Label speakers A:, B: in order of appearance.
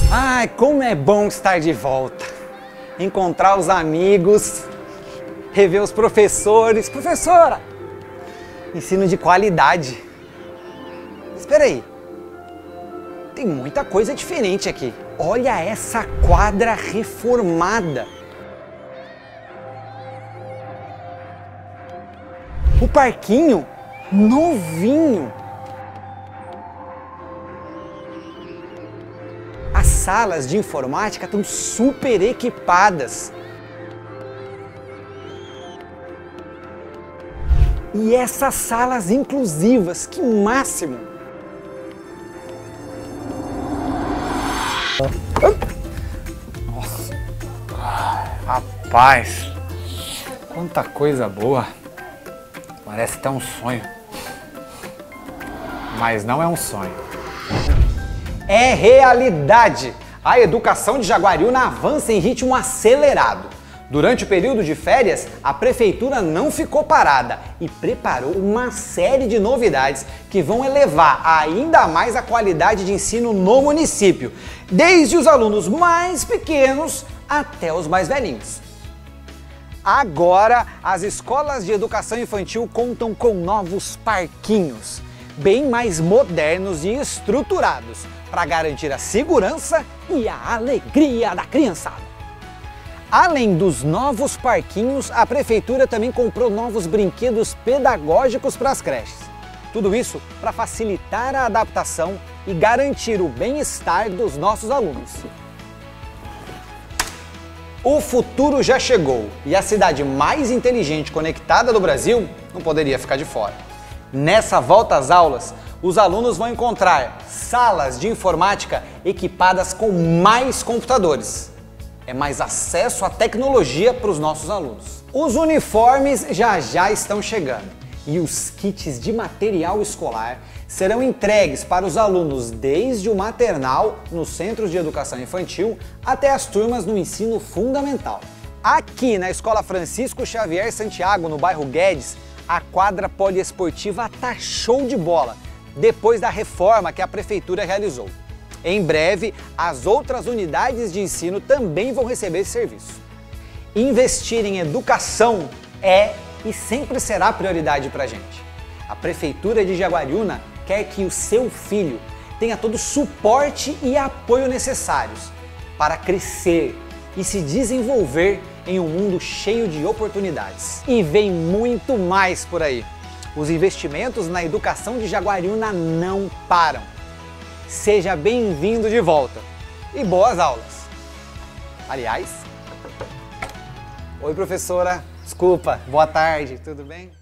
A: Ai, como é bom estar de volta. Encontrar os amigos, rever os professores. Professora! Ensino de qualidade. Espera aí. Tem muita coisa diferente aqui. Olha essa quadra reformada. O parquinho novinho. As salas de informática estão super equipadas. E essas salas inclusivas, que máximo! Nossa, rapaz, quanta coisa boa! Parece até um sonho. Mas não é um sonho. É realidade! A educação de Jaguariúna avança em ritmo acelerado. Durante o período de férias, a prefeitura não ficou parada e preparou uma série de novidades que vão elevar ainda mais a qualidade de ensino no município, desde os alunos mais pequenos até os mais velhinhos. Agora, as escolas de educação infantil contam com novos parquinhos, bem mais modernos e estruturados, para garantir a segurança e a alegria da criançada. Além dos novos parquinhos, a prefeitura também comprou novos brinquedos pedagógicos para as creches. Tudo isso para facilitar a adaptação e garantir o bem-estar dos nossos alunos. O futuro já chegou e a cidade mais inteligente e conectada do Brasil não poderia ficar de fora. Nessa volta às aulas, os alunos vão encontrar salas de informática equipadas com mais computadores. É mais acesso à tecnologia para os nossos alunos. Os uniformes já estão chegando e os kits de material escolar serão entregues para os alunos desde o maternal nos centros de educação infantil até as turmas no ensino fundamental. Aqui na Escola Francisco Xavier Santiago, no bairro Guedes, a quadra poliesportiva tá show de bola, depois da reforma que a prefeitura realizou. Em breve, as outras unidades de ensino também vão receber esse serviço. Investir em educação é e sempre será prioridade para a gente. A Prefeitura de Jaguariúna quer que o seu filho tenha todo o suporte e apoio necessários para crescer e se desenvolver em um mundo cheio de oportunidades. E vem muito mais por aí. Os investimentos na educação de Jaguariúna não param. Seja bem-vindo de volta e boas aulas! Aliás, oi professora, desculpa, boa tarde, tudo bem?